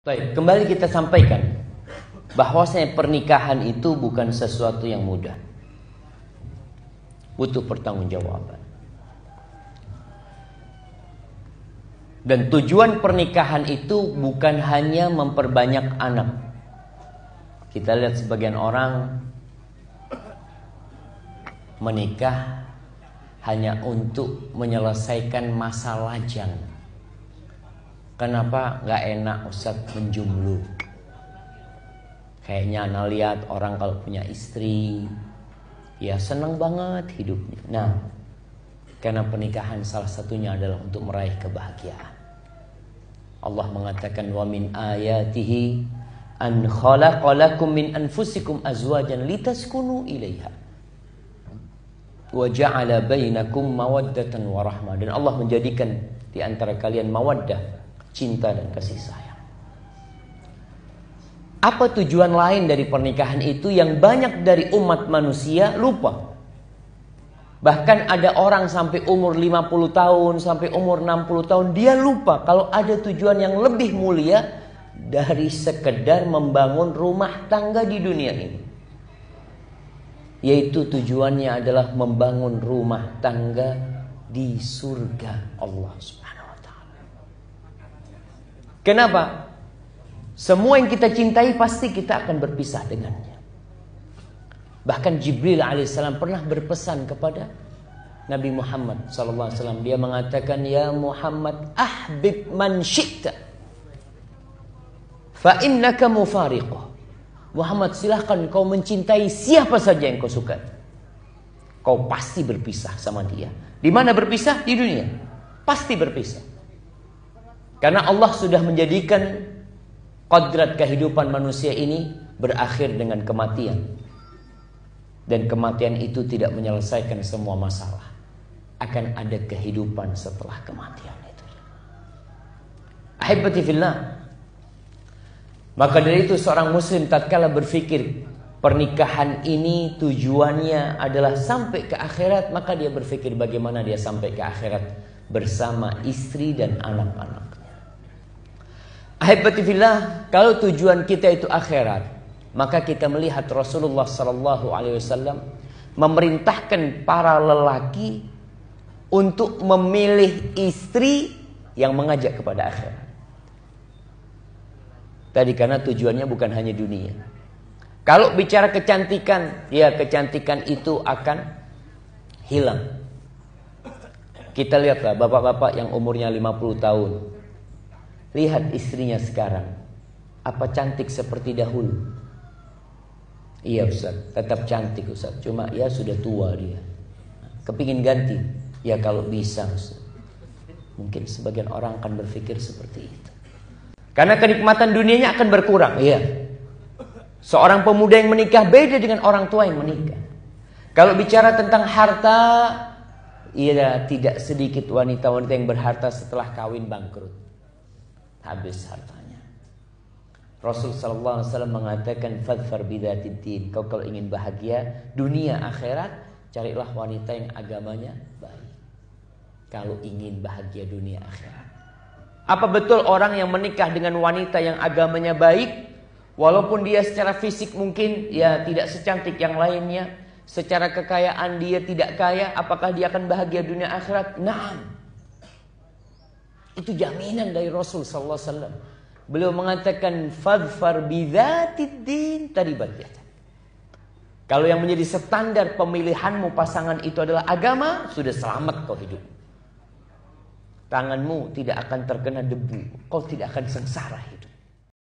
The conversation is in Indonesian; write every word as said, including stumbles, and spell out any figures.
Baik, kembali kita sampaikan bahwasanya pernikahan itu bukan sesuatu yang mudah. Butuh pertanggungjawaban. Dan tujuan pernikahan itu bukan hanya memperbanyak anak. Kita lihat sebagian orang menikah hanya untuk menyelesaikan masa lajang. Kenapa nggak enak Ustaz menjumlu? Kayaknya anak lihat orang kalau punya istri, ya senang banget hidupnya. Nah, karena pernikahan salah satunya adalah untuk meraih kebahagiaan. Allah mengatakan wa min ayatihi an khalaqalakum min anfusikum azwajan litaskunu ilaiha wa ja'ala bainakum mawaddatan wa rahmah. Dan Allah menjadikan di antara kalian mawaddah, cinta dan kasih sayang. Apa tujuan lain dari pernikahan itu yang banyak dari umat manusia lupa? Bahkan ada orang sampai umur lima puluh tahun, sampai umur enam puluh tahun, dia lupa kalau ada tujuan yang lebih mulia dari sekedar membangun rumah tangga di dunia ini. Yaitu tujuannya adalah membangun rumah tangga di surga Allah Subhanahu wa taala. Kenapa? Semua yang kita cintai pasti kita akan berpisah dengannya. Bahkan Jibril alaihissalam pernah berpesan kepada Nabi Muhammad sallallahu alaihi wasallam. Dia mengatakan, ya Muhammad, ahbib man syi'ta fa innaka mufariquh. Muhammad, silahkan kau mencintai siapa saja yang kau suka. Kau pasti berpisah sama dia. Di mana berpisah? Di dunia. Pasti berpisah. Karena Allah sudah menjadikan kodrat kehidupan manusia ini berakhir dengan kematian. Dan kematian itu tidak menyelesaikan semua masalah. Akan ada kehidupan setelah kematian itu. Ahibati fillah. Maka dari itu seorang muslim tatkala berpikir pernikahan ini tujuannya adalah sampai ke akhirat, maka dia berpikir bagaimana dia sampai ke akhirat bersama istri dan anak-anaknya. Ahibati fillah, kalau tujuan kita itu akhirat, maka kita melihat Rasulullah sallallahu alaihi wasallam memerintahkan para lelaki untuk memilih istri yang mengajak kepada akhirat. Tadi karena tujuannya bukan hanya dunia. Kalau bicara kecantikan, ya kecantikan itu akan hilang. Kita lihatlah bapak-bapak yang umurnya lima puluh tahun. Lihat istrinya sekarang. Apa cantik seperti dahulu? Iya Ustaz, tetap cantik Ustaz. Cuma ya sudah tua dia. Kepingin ganti? Ya kalau bisa Ustaz. Mungkin sebagian orang akan berpikir seperti itu. Karena kenikmatan dunianya akan berkurang. Iya. Seorang pemuda yang menikah beda dengan orang tua yang menikah. Kalau bicara tentang harta, iya tidak sedikit wanita-wanita yang berharta setelah kawin bangkrut. Habis hartanya. Rasul sallallahu alaihi wasallam mengatakan fadfar bidzatid din. Kau kalau ingin bahagia dunia akhirat, carilah wanita yang agamanya baik. Kalau ingin bahagia dunia akhirat. Apa betul orang yang menikah dengan wanita yang agamanya baik, walaupun dia secara fisik mungkin ya tidak secantik yang lainnya, secara kekayaan dia tidak kaya, apakah dia akan bahagia dunia akhirat? Naam. Itu jaminan dari Rasul sallallahu alaihi wasallam. Beliau mengatakan fadfar bidzatid din taribat yadak. Kalau yang menjadi standar pemilihanmu pasangan itu adalah agama, sudah selamat kau hidup. Tanganmu tidak akan terkena debu, kau tidak akan sengsara hidup.